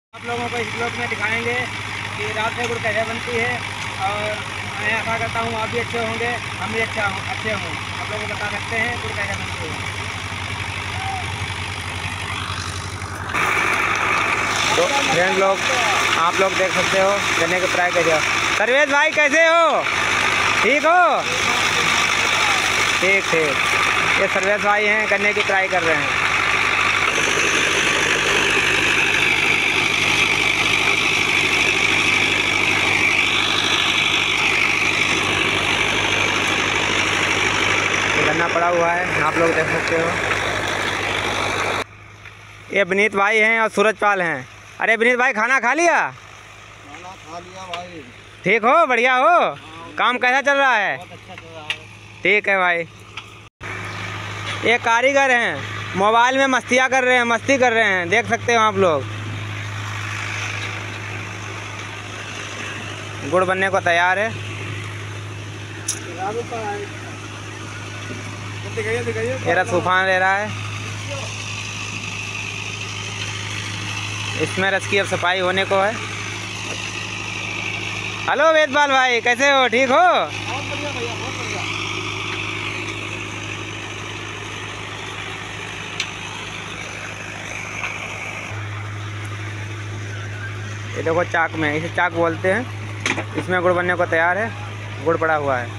आप लोगों को इस ब्लॉग में दिखाएंगे कि रात में गुड़ कैसे बनती है, और मैं आशा करता हूँ आप भी अच्छे होंगे, हम भी अच्छे हों। आप लोगों को बता सकते हैं गुड़ कैसे बनती है। तो फ्रेंड लोग, आप लोग देख सकते हो गन्ने के फ्राई कैसे हो। सर्वेश भाई कैसे हो? ठीक हो? ठीक ठीक। ये सर्वेश भाई हैं, गन्ने की फ्राई कर रहे हैं। गन्ना पड़ा हुआ है, आप लोग देख सकते हो। ये विनीत भाई हैं और सूरजपाल हैं। अरे विनीत भाई, खाना खा लिया? खाना खा लिया भाई। ठीक हो? बढ़िया हो? काम कैसा चल रहा है? बहुत अच्छा चल रहा है। ठीक है भाई। ये कारीगर हैं, मोबाइल में मस्ती कर रहे हैं, देख सकते हो आप लोग। गुड़ बनने को तैयार है। मेरा तूफान ले रहा है। इसमें रस की अब सफाई होने को है। हेलो वेदपाल भाई, कैसे हो? ठीक हो? बहुत बढ़िया भैया, बहुत बढ़िया। ये देखो चाक में, इसे चाक बोलते हैं। इसमें गुड़ बनने को तैयार है, गुड़ पड़ा हुआ है।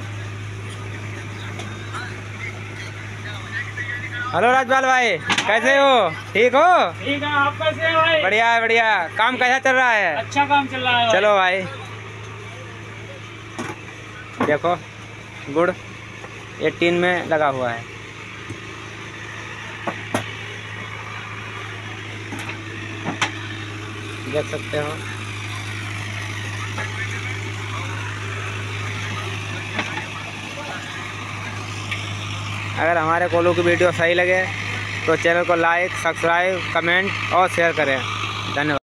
हेलो राजपाल भाई, कैसे हो? ठीक हो? ठीक है, आप कैसे हैं भाई? बढ़िया है, बढ़िया। काम कैसा चल रहा है? अच्छा काम चल रहा है भाई। चलो भाई, देखो गुड़ ये टीन में लगा हुआ है। देख सकते हो। अगर हमारे कोलू की वीडियो सही लगे तो चैनल को लाइक, सब्सक्राइब, कमेंट और शेयर करें। धन्यवाद।